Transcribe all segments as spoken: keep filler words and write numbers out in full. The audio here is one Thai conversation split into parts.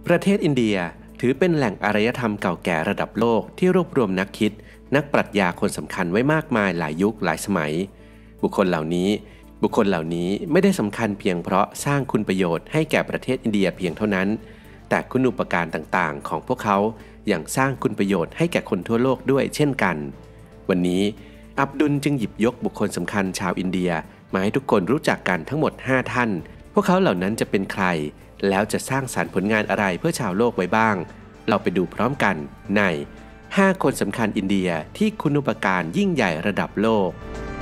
ประเทศอินเดียถือเป็นแหล่งอารยธรรมเก่าแก่ระดับโลกที่รวบรวมนักคิดนักปรัชญาคนสำคัญไว้มากมายหลายยุคหลายสมัยบุคคลเหล่านี้บุคคลเหล่านี้ไม่ได้สำคัญเพียงเพราะสร้างคุณประโยชน์ให้แก่ประเทศอินเดียเพียงเท่านั้นแต่คุณูปการต่างๆของพวกเขายังสร้างคุณประโยชน์ให้แก่คนทั่วโลกด้วยเช่นกันวันนี้อับดุลจึงหยิบยกบุคคลสำคัญชาวอินเดียมาให้ทุกคนรู้จักกันทั้งหมดห้าท่านพวกเขาเหล่านั้นจะเป็นใครแล้วจะสร้างสรรค์ผลงานอะไรเพื่อชาวโลกไว้บ้างเราไปดูพร้อมกันในห้าคนสำคัญอินเดียที่คุณูปการยิ่งใหญ่ระดับโลก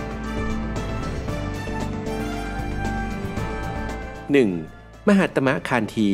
หนึ่ง. มหัตตมะคานธี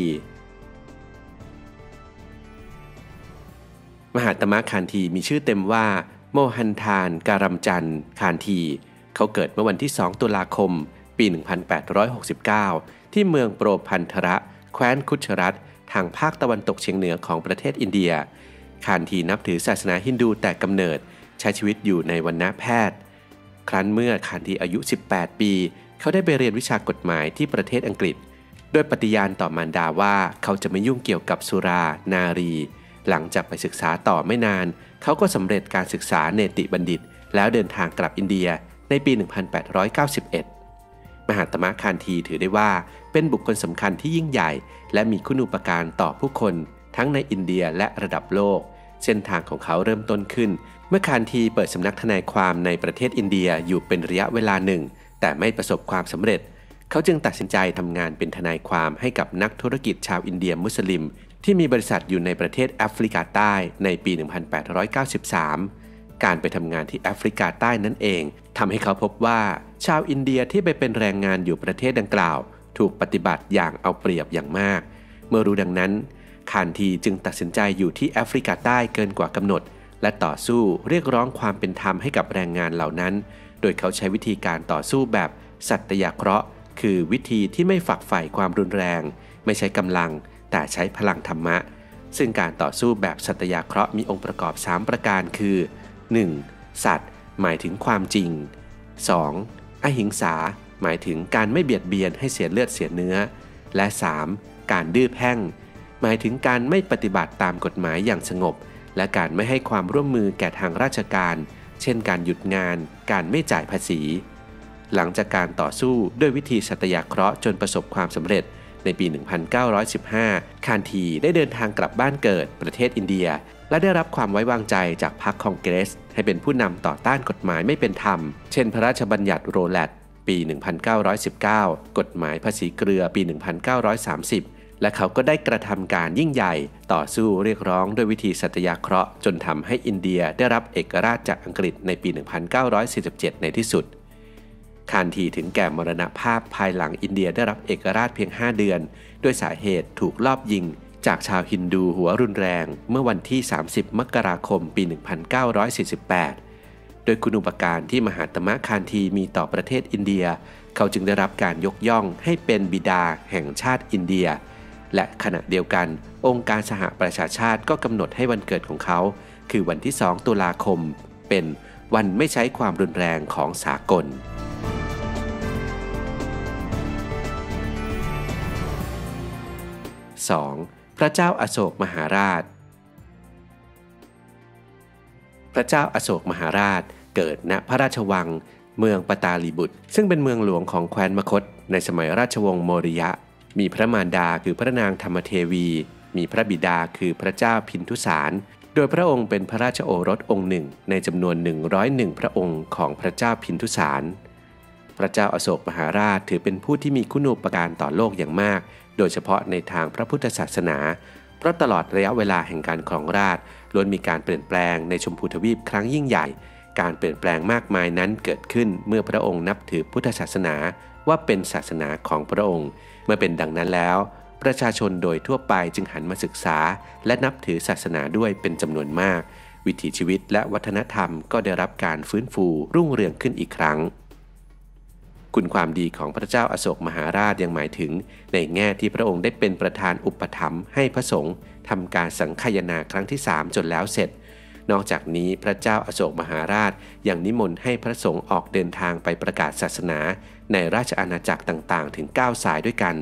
มหัตตมะคานธีมีชื่อเต็มว่าโมฮันทานการัมจันทร์คานธีเขาเกิดเมื่อวันที่สองตุลาคมปีหนึ่งพันแปดร้อยหกสิบเก้าที่เมืองโปรพันธระแคว้นคุชรัตทางภาคตะวันตกเฉียงเหนือของประเทศอินเดียคานธีนับถือศาสนาฮินดูแต่กำเนิดใช้ชีวิตอยู่ในวรรณแพทย์ครั้นเมื่อคานธีอายุสิบแปดปีเขาได้ไปเรียนวิชากฎหมายที่ประเทศอังกฤษโดยปฏิญาณต่อมารดาว่าเขาจะไม่ยุ่งเกี่ยวกับสุรานารีหลังจากไปศึกษาต่อไม่นานเขาก็สำเร็จการศึกษาเนติบัณฑิตแล้วเดินทางกลับอินเดียในปีหนึ่งพันแปดร้อยเก้าสิบเอ็ดมหัตตมะคานธีถือได้ว่าเป็นบุคคลสำคัญที่ยิ่งใหญ่และมีคุณูปการต่อผู้คนทั้งในอินเดียและระดับโลกเส้นทางของเขาเริ่มต้นขึ้นเมื่อคานธีเปิดสำนักทนายความในประเทศอินเดียอยู่เป็นระยะเวลาหนึ่งแต่ไม่ประสบความสำเร็จเขาจึงตัดสินใจทำงานเป็นทนายความให้กับนักธุรกิจชาวอินเดียมุสลิมที่มีบริษัทอยู่ในประเทศแอฟริกาใต้ในปีหนึ่งพันแปดร้อยเก้าสิบสามการไปทำงานที่แอฟริกาใต้นั่นเองทำให้เขาพบว่าชาวอินเดียที่ไปเป็นแรงงานอยู่ประเทศดังกล่าวถูกปฏิบัติอย่างเอาเปรียบอย่างมากเมื่อรู้ดังนั้นคานธีจึงตัดสินใจอยู่ที่แอฟริกาใต้เกินกว่ากำหนดและต่อสู้เรียกร้องความเป็นธรรมให้กับแรงงานเหล่านั้นโดยเขาใช้วิธีการต่อสู้แบบสัตยาเคราะห์คือวิธีที่ไม่ฝักใฝ่ความรุนแรงไม่ใช้กำลังแต่ใช้พลังธรรมะซึ่งการต่อสู้แบบสัตยาเคราะห์มีองค์ประกอบสามประการคือ หนึ่ง. สัตย์หมายถึงความจริง สอง. อหิงสาหมายถึงการไม่เบียดเบียนให้เสียเลือดเสียเนื้อและ สาม. การดื้อแพ่งหมายถึงการไม่ปฏิบัติตามกฎหมายอย่างสงบและการไม่ให้ความร่วมมือแก่ทางราชการเช่นการหยุดงานการไม่จ่ายภาษีหลังจากการต่อสู้ด้วยวิธีสัตยาเคราะห์จนประสบความสำเร็จในปีหนึ่งพันเก้าร้อยสิบห้าคานธีได้เดินทางกลับบ้านเกิดประเทศอินเดียและได้รับความไว้วางใจจากพรรคคองเกรสให้เป็นผู้นำต่อต้านกฎหมายไม่เป็นธรรมเช่นพระราชบัญญัติโรแลตปีหนึ่งพันเก้าร้อยสิบเก้ากฎหมายภาษีเกลือปีหนึ่งพันเก้าร้อยสามสิบและเขาก็ได้กระทำการยิ่งใหญ่ต่อสู้เรียกร้องด้วยวิธีสัตยาเคราะห์จนทำให้อินเดียได้รับเอกราชจากอังกฤษในปีหนึ่งพันเก้าร้อยสี่สิบเจ็ดในที่สุดคานธีถึงแก่มรณภาพภายหลังอินเดียได้รับเอกราชเพียงห้าเดือนด้วยสาเหตุถูกลอบยิงจากชาวฮินดูหัวรุนแรงเมื่อวันที่สามสิบมกราคมปีหนึ่งพันเก้าร้อยสี่สิบแปดโดยคุณูปการที่มหัตตมะคานธีมีต่อประเทศอินเดียเขาจึงได้รับการยกย่องให้เป็นบิดาแห่งชาติอินเดียและขณะเดียวกันองค์การสหประชาชาติก็กำหนดให้วันเกิดของเขาคือวันที่สองตุลาคมเป็นวันไม่ใช้ความรุนแรงของสากลสอง. พระเจ้าอโศกมหาราชพระเจ้าอโศกมหาราชเกิดณพระราชวังเมืองปตาลีบุตรซึ่งเป็นเมืองหลวงของแคว้นมคธในสมัยราชวงศ์โมริยะมีพระมารดาคือพระนางธรรมเทวีมีพระบิดาคือพระเจ้าพินทุสารโดยพระองค์เป็นพระราชโอรสองค์หนึ่งในจำนวนหนึ่งร้อยเอ็ดพระองค์ของพระเจ้าพินทุสารพระเจ้าอโศกมหาราชถือเป็นผู้ที่มีคุณูปการต่อโลกอย่างมากโดยเฉพาะในทางพระพุทธศาสนาเพราะตลอดระยะเวลาแห่งการครองราชย์ล้วนมีการเปลี่ยนแปลงในชมพูทวีปครั้งยิ่งใหญ่การเปลี่ยนแปลงมากมายนั้นเกิดขึ้นเมื่อพระองค์นับถือพุทธศาสนาว่าเป็นศาสนาของพระองค์เมื่อเป็นดังนั้นแล้วประชาชนโดยทั่วไปจึงหันมาศึกษาและนับถือศาสนาด้วยเป็นจำนวนมากวิถีชีวิตและวัฒนธรรมก็ได้รับการฟื้นฟูรุ่งเรืองขึ้นอีกครั้งคุณความดีของพระเจ้าอโศกมหาราชยังหมายถึงในแง่ที่พระองค์ได้เป็นประธานอุปถัมภ์ให้พระสงฆ์ทำการสังฆายนาครั้งที่สามจนแล้วเสร็จนอกจากนี้พระเจ้าอโศกมหาราชยังนิมนต์ให้พระสงฆ์ออกเดินทางไปประกาศศาสนาในราชอาณาจักรต่างๆถึงเก้าสายด้วยกัน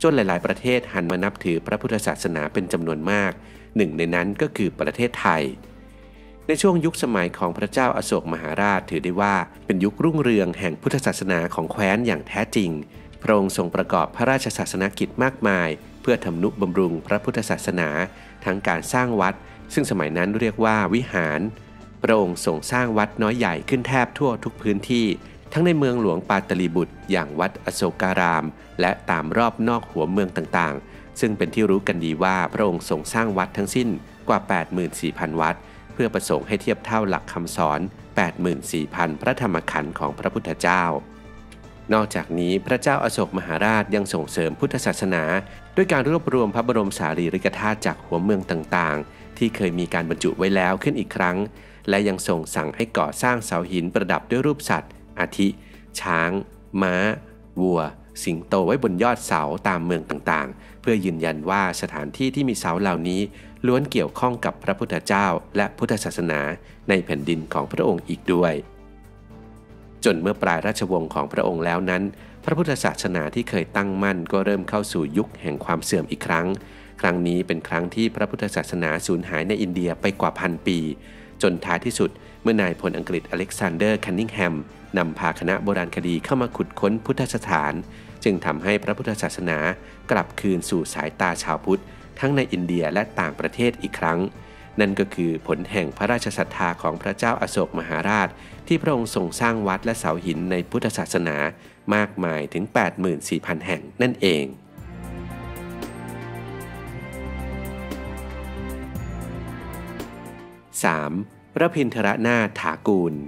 จนหลายๆประเทศหันมานับถือพระพุทธศาสนาเป็นจำนวนมากหนึ่งในนั้นก็คือประเทศไทยในช่วงยุคสมัยของพระเจ้าอโศกมหาราชถือได้ว่าเป็นยุครุ่งเรืองแห่งพุทธศาสนาของแคว้นอย่างแท้จริงพระองค์ทรงประกอบพระราชศาสนกิจมากมายเพื่อทำนุบำรุงพระพุทธศาสนาทั้งการสร้างวัดซึ่งสมัยนั้นเรียกว่าวิหารพระองค์ทรงสร้างวัดน้อยใหญ่ขึ้นแทบทั่วทุกพื้นที่ทั้งในเมืองหลวงปาตลีบุตรอย่างวัดอโศการามและตามรอบนอกหัวเมืองต่างๆซึ่งเป็นที่รู้กันดีว่าพระองค์ทรงสร้างวัดทั้งสิ้นกว่า แปดหมื่นสี่พัน วัดเพื่อประสงค์ให้เทียบเท่าหลักคำสอน แปดหมื่นสี่พัน พระธรรมขันธ์ของพระพุทธเจ้านอกจากนี้พระเจ้าอโศกมหาราชยังส่งเสริมพุทธศาสนาด้วยการรวบรวมพระบรมสารีริกธาตุจากหัวเมืองต่างๆที่เคยมีการบรรจุไว้แล้วขึ้นอีกครั้งและยังส่งสั่งให้ก่อสร้างเสาหินประดับด้วยรูปสัตว์อาทิช้างม้าวัวสิงโตไว้บนยอดเสาตามเมืองต่างๆเพื่อยืนยันว่าสถานที่ที่มีเสาเหล่านี้ล้วนเกี่ยวข้องกับพระพุทธเจ้าและพุทธศาสนาในแผ่นดินของพระองค์อีกด้วยจนเมื่อปลายราชวงศ์ของพระองค์แล้วนั้นพระพุทธศาสนาที่เคยตั้งมั่นก็เริ่มเข้าสู่ยุคแห่งความเสื่อมอีกครั้งครั้งนี้เป็นครั้งที่พระพุทธศาสนาสูญหายในอินเดียไปกว่าพันปีจนท้ายที่สุดเมื่อนายพลอังกฤษอเล็กซานเดอร์คันนิงแฮมนำพาคณะโบราณคดีเข้ามาขุดค้นพุทธสถานจึงทำให้พระพุทธศาสนากลับคืนสู่สายตาชาวพุทธทั้งในอินเดียและต่างประเทศอีกครั้งนั่นก็คือผลแห่งพระราชศรัทธาของพระเจ้าอโศกมหาราชที่พระองค์ทรงสร้างวัดและเสาหินในพุทธศาสนามากมายถึง แปดหมื่นสี่พัน แห่งนั่นเองสามพระพินทรนาถถากูล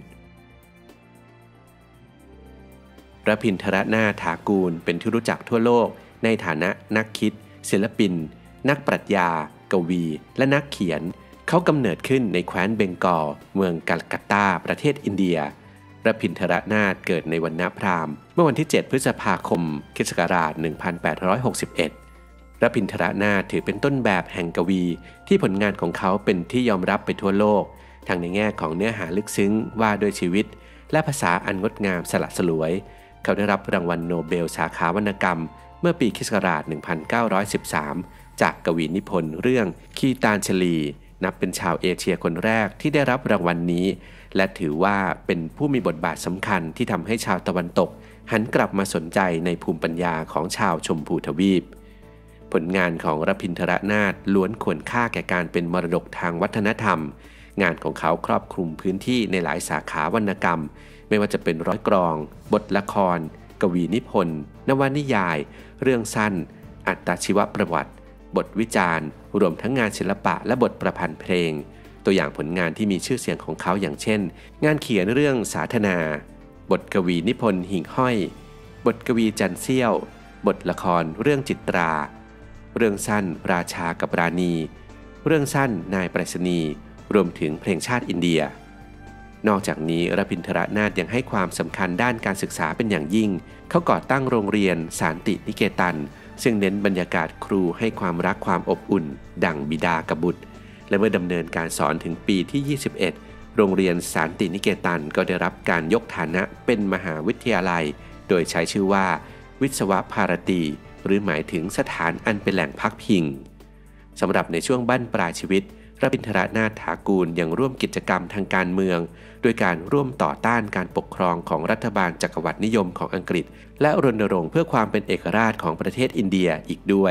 พระพินทรนาถถากูลเป็นที่รู้จักทั่วโลกในฐานะนักคิดศิลปินนักปรัชญากวีและนักเขียนเขากำเนิดขึ้นในแคว้นเบงกอลเมืองกัลกัตตาประเทศอินเดียพระพินทรนาถเกิดในวันณพราหมณ์เมื่อวันที่เจ็ดพฤษภาคมคริสต์ศักราชหนึ่งพันแปดร้อยหกสิบเอ็ดพระพินทรนาถถือเป็นต้นแบบแห่งกวีที่ผลงานของเขาเป็นที่ยอมรับไปทั่วโลกทั้งในแง่ของเนื้อหาลึกซึ้งว่าด้วยชีวิตและภาษาอันงดงามสละสลวยเขาได้รับรางวัลโนเบลสาขาวรรณกรรมเมื่อปีค.ศ. หนึ่งพันเก้าร้อยสิบสามจากกวีนิพนธ์เรื่องคีตาญชลีนับเป็นชาวเอเชียคนแรกที่ได้รับรางวัล น, นี้และถือว่าเป็นผู้มีบทบาทสำคัญที่ทำให้ชาวตะวันตกหันกลับมาสนใจในภูมิปัญญาของชาวชมพูทวีปผลงานของรพินทรนาถล้วนควรค่าแก่การเป็นมรดกทางวัฒนธรรมงานของเขาครอบคลุมพื้นที่ในหลายสาขาวรรณกรรมไม่ว่าจะเป็นร้อยกลองบทละครกวีนิพนธ์นวนิยายเรื่องสั้นอัตชีวประวัติบทวิจารณ์รวมทั้งงานศิลปะและบทประพันธ์เพลงตัวอย่างผลงานที่มีชื่อเสียงของเขาอย่างเช่นงานเขียนเรื่องสาธนาบทกวีนิพนธ์หิ่งห้อยบทกวีจันเซี่ยวบทละครเรื่องจิตราเรื่องสั้นราชากับราณีเรื่องสั้นนายไปรษณีย์รวมถึงเพลงชาติอินเดียนอกจากนี้รพินทรนาถยังให้ความสำคัญด้านการศึกษาเป็นอย่างยิ่งเขาก่อตั้งโรงเรียนสานตินิเกตันซึ่งเน้นบรรยากาศครูให้ความรักความอบอุ่นดั่งบิดากับบุตรและเมื่อดำเนินการสอนถึงปีที่ยี่สิบเอ็ดโรงเรียนสานตินิเกตันก็ได้รับการยกฐานะเป็นมหาวิทยาลัยโดยใช้ชื่อว่าวิศวภารตีหรือหมายถึงสถานอันเป็นแหล่งพักพิงสำหรับในช่วงบั้นปลายชีวิตพระพินทรนาถถากูลยังร่วมกิจกรรมทางการเมืองโดยการร่วมต่อต้านการปกครองของรัฐบาลจักรวรรดินิยมของอังกฤษและรณรงค์เพื่อความเป็นเอกราชของประเทศอินเดียอีกด้วย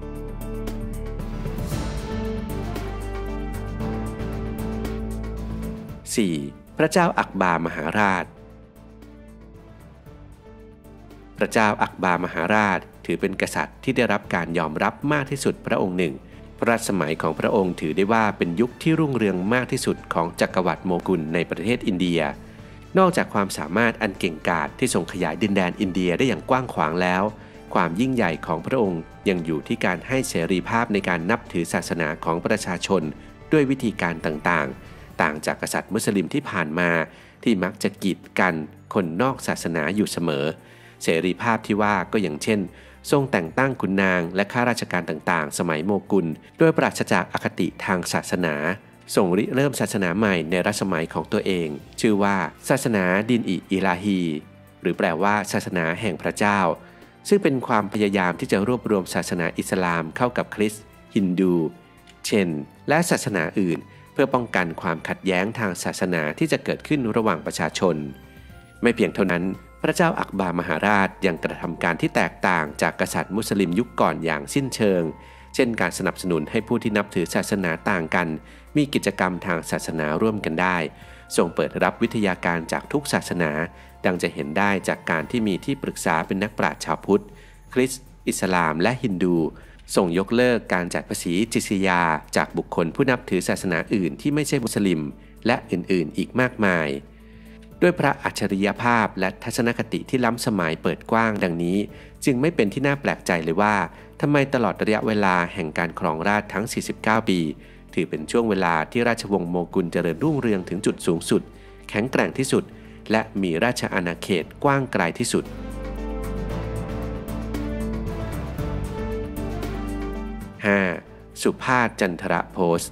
สี่. พระเจ้าอักบาร์มหาราชพระเจ้าอักบาร์มหาราชถือเป็นกษัตริย์ที่ได้รับการยอมรับมากที่สุดพระองค์หนึ่งพระราชสมัยของพระองค์ถือได้ว่าเป็นยุคที่รุ่งเรืองมากที่สุดของจักรวรรดิโมกุลในประเทศอินเดียนอกจากความสามารถอันเก่งกาจที่ทรงขยายดินแดนอินเดียได้อย่างกว้างขวางแล้วความยิ่งใหญ่ของพระองค์ยังอยู่ที่การให้เสรีภาพในการนับถือศาสนาของประชาชนด้วยวิธีการต่างๆต่างจากกษัตริย์มุสลิมที่ผ่านมาที่มักจะกีดกันคนนอกศาสนาอยู่เสมอเสรีภาพที่ว่าก็อย่างเช่นทรงแต่งตั้งขุนนางและข้าราชการต่างๆสมัยโมกุลโดยปราศจากอคติทางศาสนาทรงริเริ่มศาสนาใหม่ในรัชสมัยของตัวเองชื่อว่าศาสนาดินอิอิลาฮีหรือแปลว่าศาสนาแห่งพระเจ้าซึ่งเป็นความพยายามที่จะรวบรวมศาสนาอิสลามเข้ากับคริสต์ฮินดูเช่นและศาสนาอื่นเพื่อป้องกันความขัดแย้งทางศาสนาที่จะเกิดขึ้นระหว่างประชาชนไม่เพียงเท่านั้นพระเจ้าอักบาร์มหาราชยังกระทำการที่แตกต่างจากกษัตริย์มุสลิมยุคก่อนอย่างสิ้นเชิงเช่นการสนับสนุนให้ผู้ที่นับถือศาสนาต่างกันมีกิจกรรมทางศาสนาร่วมกันได้ทรงเปิดรับวิทยาการจากทุกศาสนาดังจะเห็นได้จากการที่มีที่ปรึกษาเป็นนักปราชญ์ชาวพุทธคริสต์อิสลามและฮินดูส่งยกเลิกการจ่ายภาษีจิซยาจากบุคคลผู้นับถือศาสนาอื่นที่ไม่ใช่มุสลิมและอื่นๆอีกมากมายด้วยพระอัจฉริยภาพและทัศนคติที่ล้ำสมัยเปิดกว้างดังนี้จึงไม่เป็นที่น่าแปลกใจเลยว่าทำไมตลอดระยะเวลาแห่งการครองราชย์ทั้งสี่สิบเก้าปีถือเป็นช่วงเวลาที่ราชวงศ์โมกุลเจริญรุ่งเรืองถึงจุดสูงสุดแข็งแกร่งที่สุดและมีราชอาณาเขตกว้างไกลที่สุด ห้า. สุภาพจันทรโพสต์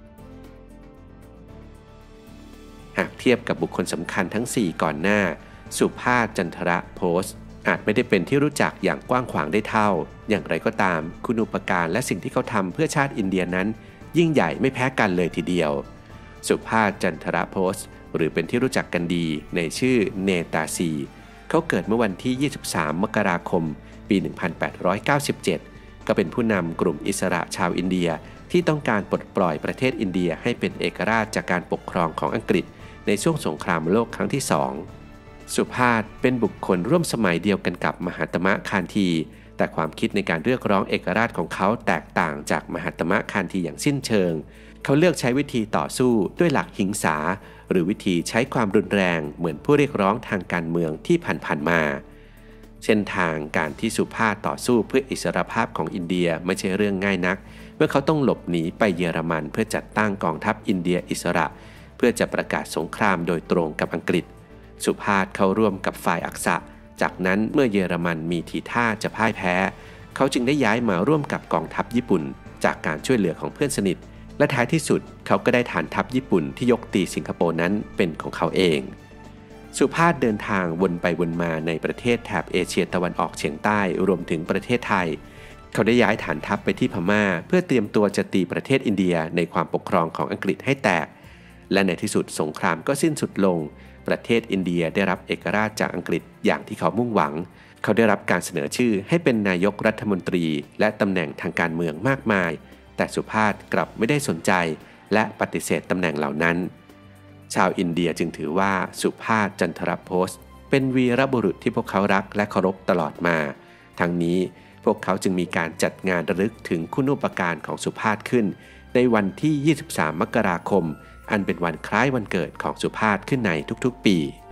หากเทียบกับบุคคลสำคัญทั้งสี่ก่อนหน้าสุภาพจันทรโพสต์อาจไม่ได้เป็นที่รู้จักอย่างกว้างขวางได้เท่าอย่างไรก็ตามคุณูปการและสิ่งที่เขาทำเพื่อชาติอินเดียนั้นยิ่งใหญ่ไม่แพ้กันเลยทีเดียวสุภาพจันทรโพสต์หรือเป็นที่รู้จักกันดีในชื่อเนตาซีเขาเกิดเมื่อวันที่ยี่สิบสามมกราคมปีหนึ่งพันแปดร้อยเก้าสิบเจ็ดก็เป็นผู้นำกลุ่มอิสระชาวอินเดียที่ต้องการปลดปล่อยประเทศอินเดียให้เป็นเอกราชจากการปกครองของอังกฤษในช่วงสงครามโลกครั้งที่สองสุภาพเป็นบุคคลร่วมสมัยเดียวกันกับมหาตมะคานธีแต่ความคิดในการเรียกร้องเอกราชของเขาแตกต่างจากมหาตมะคานธีอย่างสิ้นเชิงเขาเลือกใช้วิธีต่อสู้ด้วยหลักหิงสาหรือวิธีใช้ความรุนแรงเหมือนผู้เรียกร้องทางการเมืองที่ผ่านๆมาเส้นทางการที่สุภาพต่อสู้เพื่ออิสรภาพของอินเดียไม่ใช่เรื่องง่ายนักเมื่อเขาต้องหลบหนีไปเยอรมันเพื่อจัดตั้งกองทัพอินเดียอิสระเพื่อจะประกาศสงครามโดยตรงกับอังกฤษสุภาพเข้าร่วมกับฝ่ายอักษะจากนั้นเมื่อเยอรมันมีทีท่าจะพ่ายแพ้เขาจึงได้ย้ายมาร่วมกับกองทัพญี่ปุ่นจากการช่วยเหลือของเพื่อนสนิทและท้ายที่สุดเขาก็ได้ฐานทัพญี่ปุ่นที่ยกตีสิงคโปร์นั้นเป็นของเขาเองสุภาพเดินทางวนไปวนมาในประเทศแถบเอเชียตะวันออกเฉียงใต้รวมถึงประเทศไทยเขาได้ย้ายฐานทัพไปที่พม่าเพื่อเตรียมตัวจะตีประเทศอินเดียในความปกครองของอังกฤษให้แตกและในที่สุดสงครามก็สิ้นสุดลงประเทศอินเดียได้รับเอกราชจากอังกฤษอย่างที่เขามุ่งหวังเขาได้รับการเสนอชื่อให้เป็นนายกรัฐมนตรีและตำแหน่งทางการเมืองมากมายแต่สุภาพกลับไม่ได้สนใจและปฏิเสธตำแหน่งเหล่านั้นชาวอินเดียจึงถือว่าสุภาพจันทรโพสต์เป็นวีรบุรุษที่พวกเขารักและเคารพตลอดมาทั้งนี้พวกเขาจึงมีการจัดงานระลึกถึงคุณูปการของสุภาพขึ้นในวันที่ยี่สิบสามมกราคมอันเป็นวันคล้ายวันเกิดของสุภาพขึ้นในทุกๆปี